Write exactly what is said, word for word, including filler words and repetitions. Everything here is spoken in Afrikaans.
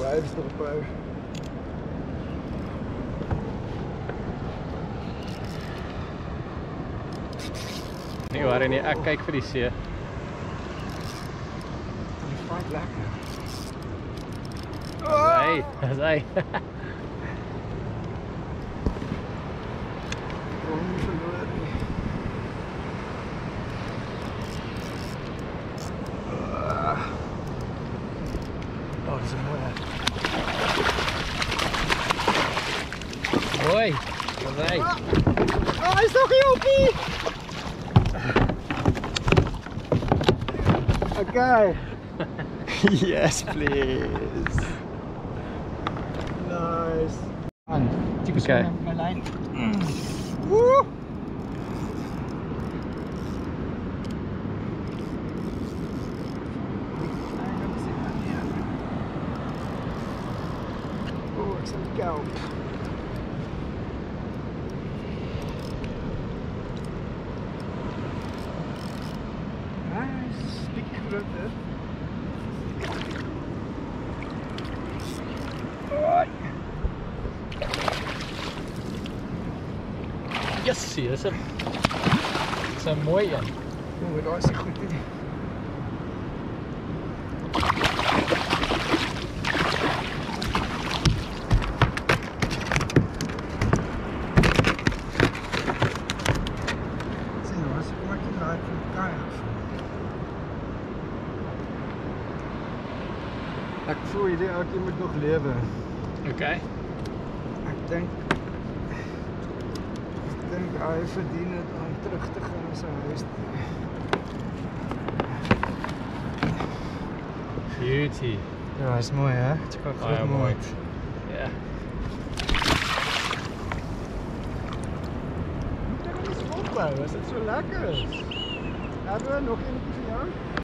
waves erop hou. Nee hoor, nee, ek kyk vir die see. Die vaart lekker. Dis hy, dis hy. Kom nie verloor nie. Oh, dis 'n mooi. Hoi, dis hy. Oh, hy's nog hier opie. Okay. Yes, please. Nice. Man, check Okay. my line. Mm. Woo! Oh, ek sien kelp. Nice, big groter. Yes, dis 'n Dis 'n mooi een. Oh, daar is hy goed nie. Sien, daar is ook 'n raai van kayak. Ek voel hierdie ouetjie moet nog lewe. Okay. Ek dink ek dink hy verdien dit om terug te gaan na sy huis. Beauty. Ja, is mooi hè? Check out Baie goed mooi. mooi. Ja. Moet ek hom eens opbou, is dit so lekker? Hebben we nog eentjie vir jou?